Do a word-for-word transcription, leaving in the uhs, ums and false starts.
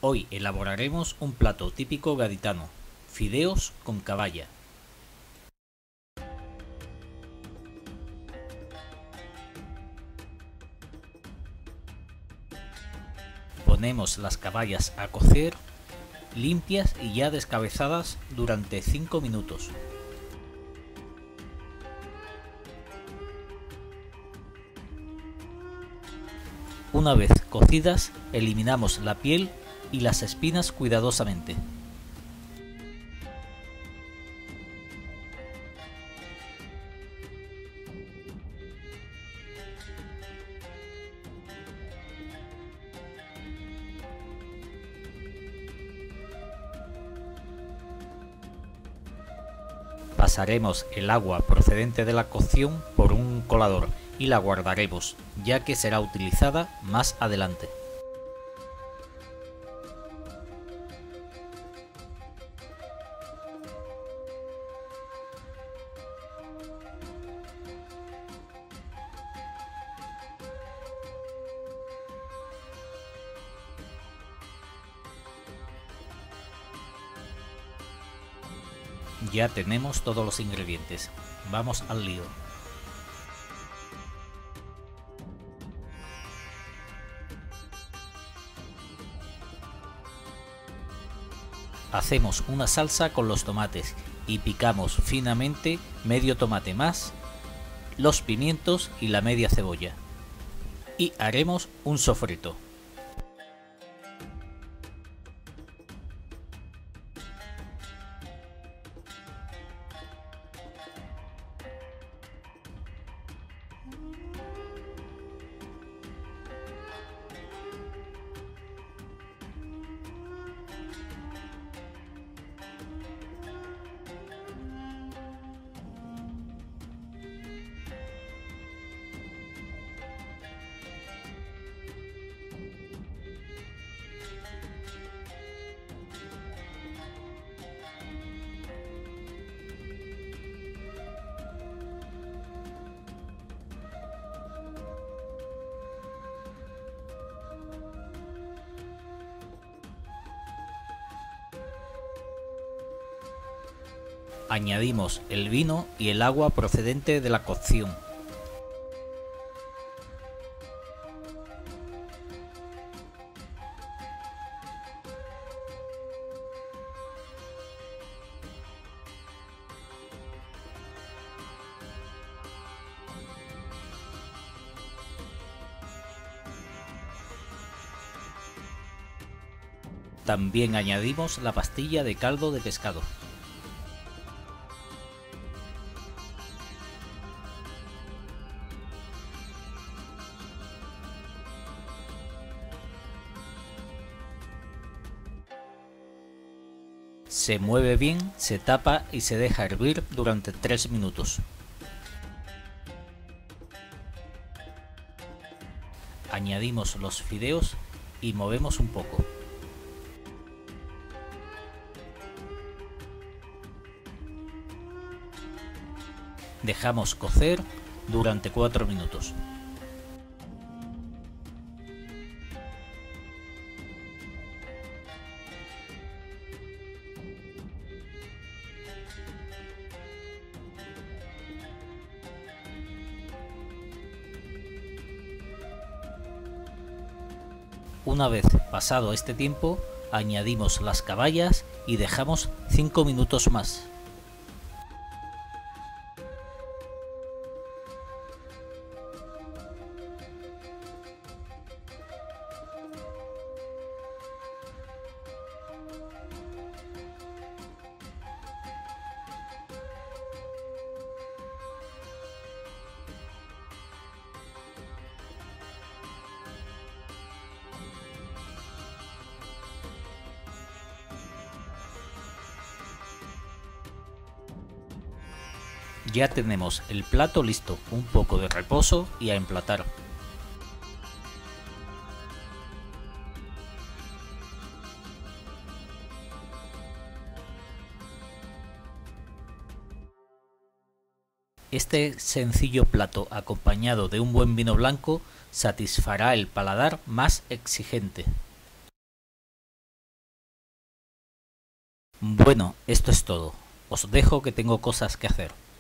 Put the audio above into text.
Hoy elaboraremos un plato típico gaditano, fideos con caballa. Ponemos las caballas a cocer, limpias y ya descabezadas durante cinco minutos. Una vez cocidas, eliminamos la piel y las espinas cuidadosamente. Pasaremos el agua procedente de la cocción por un colador y la guardaremos, ya que será utilizada más adelante. Ya tenemos todos los ingredientes. Vamos al lío. Hacemos una salsa con los tomates y picamos finamente medio tomate más, los pimientos y la media cebolla. Y haremos un sofrito. Añadimos el vino y el agua procedente de la cocción. También añadimos la pastilla de caldo de pescado. Se mueve bien, se tapa y se deja hervir durante tres minutos. Añadimos los fideos y movemos un poco. Dejamos cocer durante cuatro minutos. Una vez pasado este tiempo, añadimos las caballas y dejamos cinco minutos más. Ya tenemos el plato listo, un poco de reposo y a emplatar. Este sencillo plato acompañado de un buen vino blanco satisfará el paladar más exigente. Bueno, esto es todo. Os dejo que tengo cosas que hacer.